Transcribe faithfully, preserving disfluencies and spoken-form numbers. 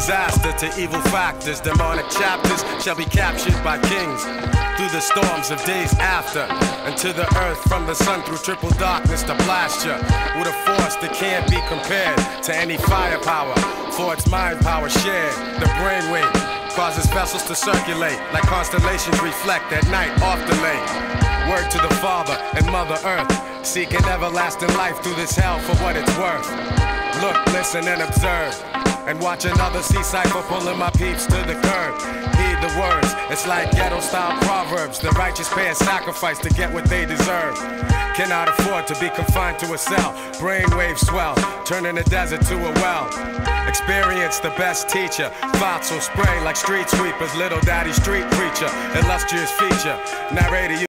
disaster to evil factors. Demonic chapters shall be captured by kings through the storms of days after, and to the earth from the sun through triple darkness to blast ya with a force that can't be compared to any firepower, for its mind power shared. The brainwave causes vessels to circulate like constellations reflect at night off the lake. Word to the Father and Mother Earth, seeking everlasting life through this hell for what it's worth. Look, listen, and observe, and watch another sea cipher pulling my peeps to the curb. Heed the words, it's like ghetto-style proverbs. The righteous pay a sacrifice to get what they deserve. Cannot afford to be confined to a cell. Brainwave swell, turning a desert to a well. Experience the best teacher. Thoughts will spray like street sweepers. Little daddy street preacher, illustrious feature. Narrator.